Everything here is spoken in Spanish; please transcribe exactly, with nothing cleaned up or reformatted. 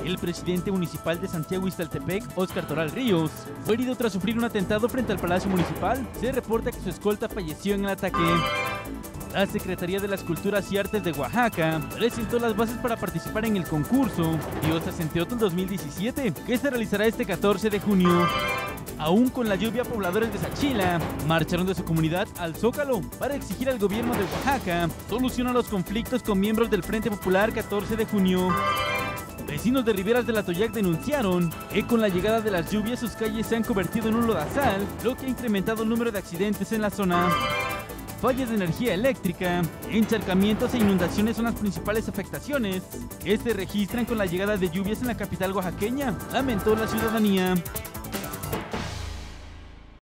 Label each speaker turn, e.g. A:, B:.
A: El presidente municipal de Santiago Ixtaltepec, Óscar Toral Ríos, fue herido tras sufrir un atentado frente al Palacio Municipal. Se reporta que su escolta falleció en el ataque. La Secretaría de las Culturas y Artes de Oaxaca presentó las bases para participar en el concurso Diosas en Teotl dos mil diecisiete, que se realizará este catorce de junio. Aún con la lluvia, pobladores de Sachila marcharon de su comunidad al Zócalo para exigir al gobierno de Oaxaca solucionar los conflictos con miembros del Frente Popular catorce de junio. Vecinos de Riberas del Atoyac denunciaron que con la llegada de las lluvias sus calles se han convertido en un lodazal, lo que ha incrementado el número de accidentes en la zona. Fallas de energía eléctrica, encharcamientos e inundaciones son las principales afectaciones que se registran con la llegada de lluvias en la capital oaxaqueña, lamentó la ciudadanía.